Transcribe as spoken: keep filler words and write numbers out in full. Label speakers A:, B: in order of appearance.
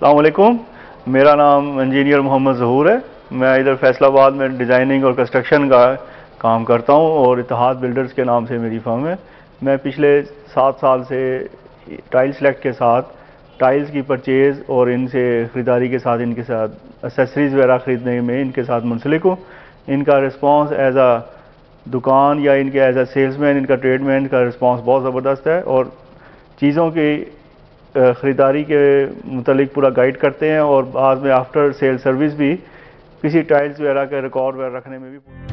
A: अस्सलाम वालेकुम, मेरा नाम इंजीनियर मोहम्मद ज़हूर है। मैं इधर फैसलाबाद में डिज़ाइनिंग और कंस्ट्रक्शन का काम करता हूँ और इत्तेहाद बिल्डर्स के नाम से मेरी फर्म है। मैं पिछले सात साल से टाइलसेलेक्ट के साथ टाइल्स की परचेज़ और इनसे ख़रीदारी के साथ इनके साथ एसेसरीज़ वगैरह ख़रीदने में इनके साथ मुंसलिक हूँ। इनका रिस्पांस एज आ दुकान या इनके एज आ सेल्समैन, इनका ट्रेडमैन का रिस्पांस बहुत ज़बरदस्त है और चीज़ों की ख़रीदारी के मुतालिक पूरा गाइड करते हैं और बाद में आफ्टर सेल सर्विस भी किसी टाइल्स वगैरह के रिकॉर्ड वगैरह रखने में भी